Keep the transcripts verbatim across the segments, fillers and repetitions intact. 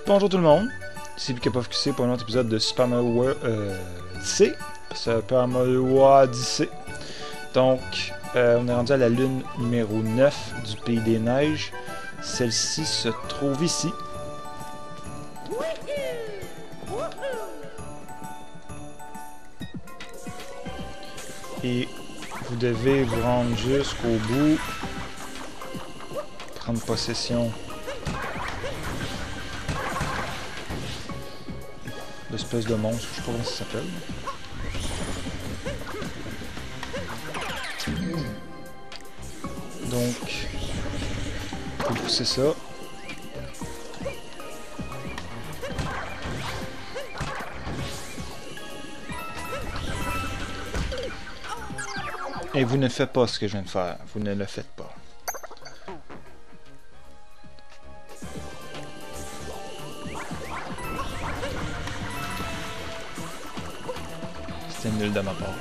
Bonjour tout le monde, ici PikaPofQC pour un autre épisode de Super Mario World euh, Odyssey. Super Mario Odyssey. Donc, euh, on est rendu à la lune numéro neuf du Pays des Neiges. Celle-ci se trouve ici. Et vous devez vous rendre jusqu'au bout, prendre possession l'espèce de monstre, je sais pas comment ça s'appelle. Donc, faut pousser ça. Et vous ne faites pas ce que je viens de faire, vous ne le faites pas. C'était nul de ma part.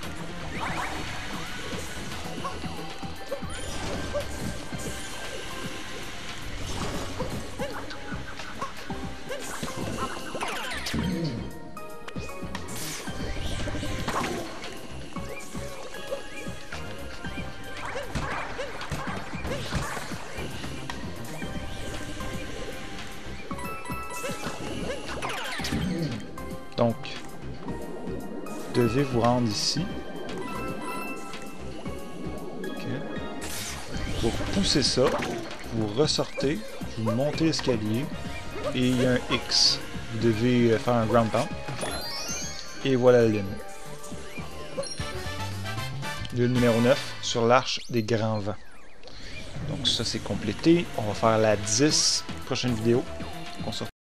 Donc, vous devez vous rendre ici. Okay. Pour pousser ça, vous ressortez, vous montez l'escalier et il y a un X. Vous devez faire un ground pound. Et voilà la lune. Lune numéro neuf sur l'arche des grands vents. Donc ça c'est complété. On va faire la dix prochaine vidéo. On se